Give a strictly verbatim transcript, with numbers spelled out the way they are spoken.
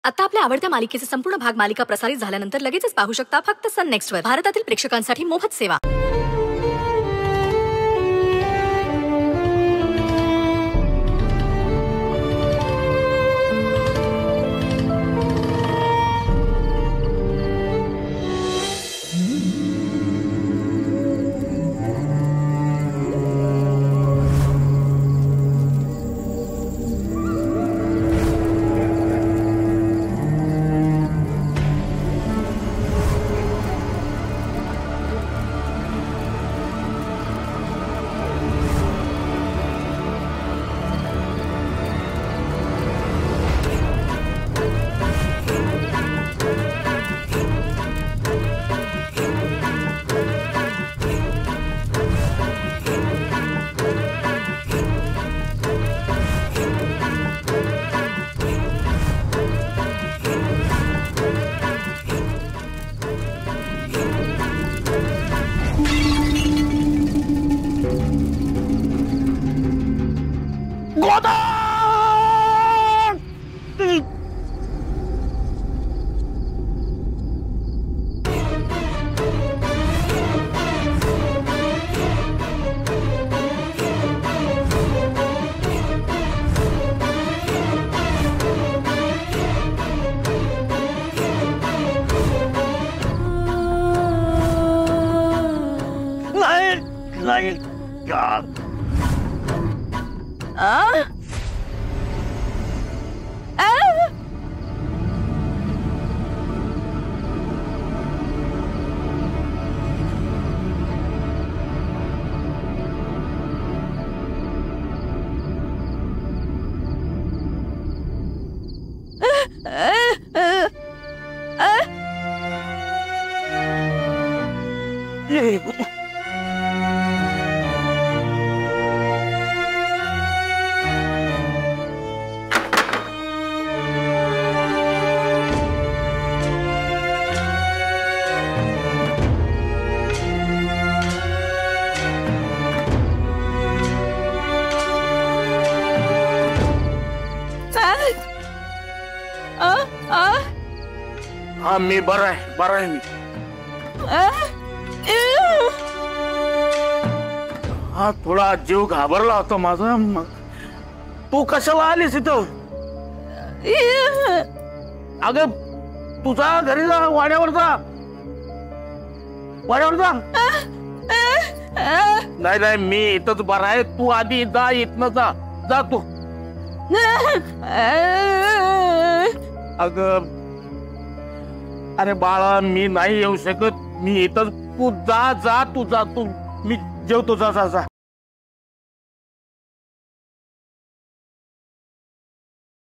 आता आपल्या आवडत्या मालिकेचे संपूर्ण भाग मालिका प्रसारित झाल्यानंतर लगेचच पाहू शकता फक्त सन नेक्स्ट वर. भारतातील प्रेक्षकांसाठी मोफत सेवा. हा मी बरा आहे बरा आहे मी. हा थोडा जीव घाबरला होता माझा. तू कशाला आलीस इथं? अगं तुझा घरी जा, वाड्यावर जा, वाड्यावर जा. नाही नाही मी इथंच बरा आहे. तू आधी जा, इथनं जा जा तू. अगं अरे बाळा मी नाही येऊ शकत. मी इथं तू जा जा तू जा तू. मी जेवतो जा जा जा.